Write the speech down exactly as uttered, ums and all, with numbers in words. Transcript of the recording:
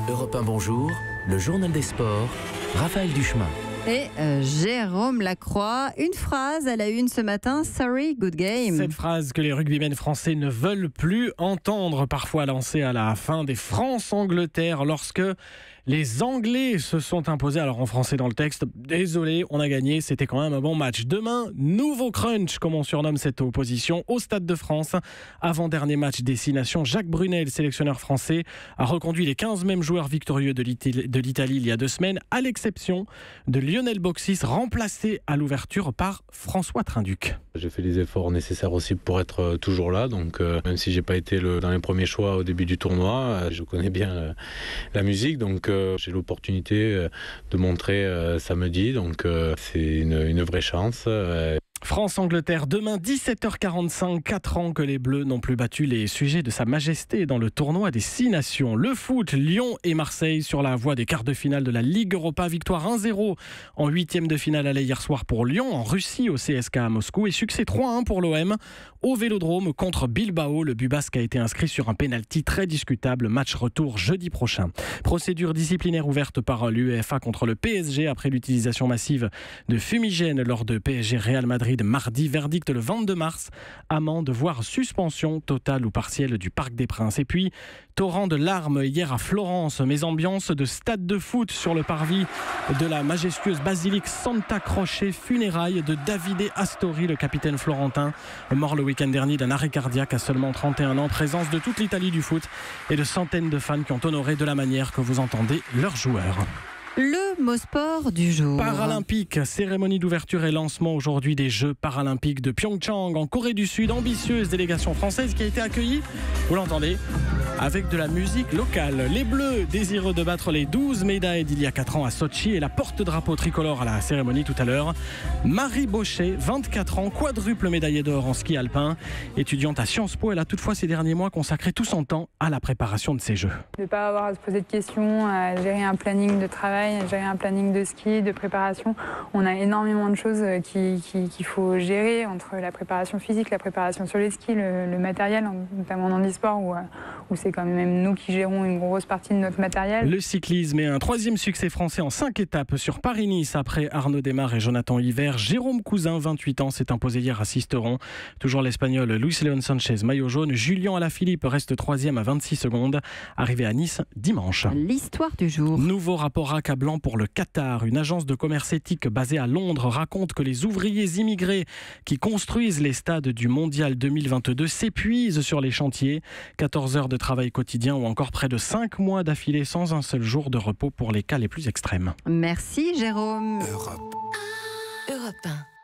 Europe un Bonjour, le journal des sports, Raphaël Duchemin. Et euh, Jérôme Lacroix, une phrase à la une ce matin, sorry, good game. Cette phrase que les rugbymen français ne veulent plus entendre, parfois lancée à la fin des France-Angleterre lorsque les Anglais se sont imposés. Alors en français dans le texte, désolé, on a gagné, c'était quand même un bon match. Demain, nouveau crunch, comme on surnomme cette opposition, au Stade de France. Avant-dernier match destination, Jacques Brunet, le sélectionneur français, a reconduit les quinze mêmes joueurs victorieux de l'Italie il y a deux semaines, à l'exception de Lionel Boxis, remplacé à l'ouverture par François Trinduc. J'ai fait les efforts nécessaires aussi pour être toujours là, donc euh, même si j'ai pas été le, dans les premiers choix au début du tournoi, euh, je connais bien euh, la musique, donc euh, j'ai l'opportunité euh, de montrer euh, samedi, donc euh, c'est une, une vraie chance. Euh. France-Angleterre, demain dix-sept heures quarante-cinq, quatre ans que les Bleus n'ont plus battu les sujets de Sa Majesté dans le tournoi des six nations. Le foot, Lyon et Marseille sur la voie des quarts de finale de la Ligue Europa. Victoire un zéro en huitième de finale aller hier soir pour Lyon, en Russie au C S K à Moscou, et succès trois un pour l'O M au Vélodrome contre Bilbao. Le but basque a été inscrit sur un pénalty très discutable. Match retour jeudi prochain. Procédure disciplinaire ouverte par l'UEFA contre le P S G après l'utilisation massive de fumigène lors de P S G Real Madrid mardi. Verdict le vingt-deux mars. Amende voire suspension totale ou partielle du Parc des Princes. Et puis torrent de larmes hier à Florence, mais ambiance de stade de foot sur le parvis de la majestueuse basilique Santa Croce. Funérailles de Davide Astori, le capitaine florentin, mort le week-end dernier d'un arrêt cardiaque à seulement trente et un ans. Présence de toute l'Italie du foot et de centaines de fans qui ont honoré de la manière que vous entendez leurs joueurs. Le mot sport du jour. Paralympique, cérémonie d'ouverture et lancement aujourd'hui des Jeux paralympiques de Pyeongchang en Corée du Sud. Ambitieuse délégation française qui a été accueillie, vous l'entendez, avec de la musique locale. Les Bleus, désireux de battre les douze médailles d'il y a quatre ans à Sochi, et la porte-drapeau tricolore à la cérémonie tout à l'heure. Marie Baucher, vingt-quatre ans, quadruple médaillée d'or en ski alpin. Étudiante à Sciences Po, elle a toutefois ces derniers mois consacré tout son temps à la préparation de ces Jeux. De ne pas avoir à se poser de questions, à gérer un planning de travail, à gérer un planning de ski, de préparation. On a énormément de choses qu'il qui, qui faut gérer entre la préparation physique, la préparation sur les skis, le, le matériel, notamment en handisport où, où c'est quand même nous qui gérons une grosse partie de notre matériel. Le cyclisme est un troisième succès français en cinq étapes sur Paris-Nice après Arnaud Démare et Jonathan Hiver. Jérôme Cousin, vingt-huit ans, s'est imposé hier à Sisteron. Toujours l'Espagnol Luis León Sanchez, maillot jaune. Julien Alaphilippe reste troisième à vingt-six secondes. Arrivé à Nice dimanche. L'histoire du jour. Nouveau rapport accablant pour le Qatar. Une agence de commerce éthique basée à Londres raconte que les ouvriers immigrés qui construisent les stades du Mondial deux mille vingt-deux s'épuisent sur les chantiers. quatorze heures de travail quotidien ou encore près de cinq mois d'affilée sans un seul jour de repos pour les cas les plus extrêmes. Merci Jérôme. Europe. Europe un.